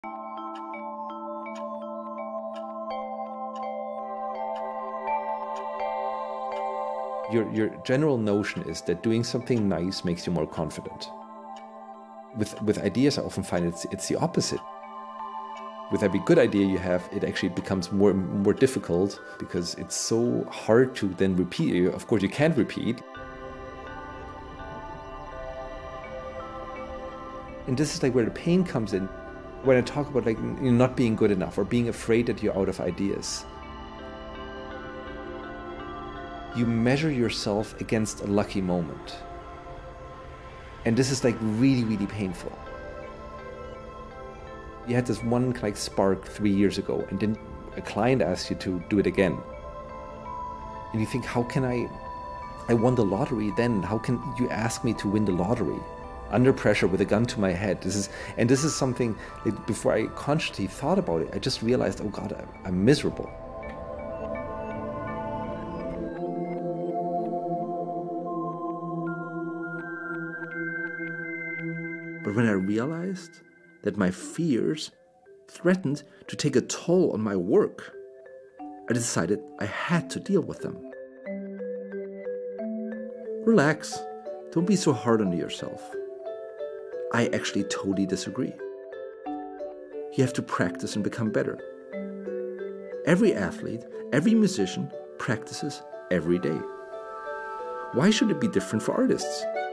Your general notion is that doing something nice makes you more confident. With ideas, I often find it's the opposite. With every good idea you have, it actually becomes more difficult because it's so hard to then repeat. Of course, you can't repeat. And this is like where the pain comes in. When I talk about not being good enough or being afraid that you're out of ideas. You measure yourself against a lucky moment. And this is really, really painful. You had this one spark 3 years ago, and then a client asks you to do it again. And you think, how can I won the lottery then? How can you ask me to win the lottery? Under pressure with a gun to my head. This is something that before I consciously thought about it, I just realized, oh God, I'm miserable. But when I realized that my fears threatened to take a toll on my work, I decided I had to deal with them. Relax. Don't be so hard on yourself. I actually totally disagree. You have to practice and become better. Every athlete, every musician practices every day. Why should it be different for artists?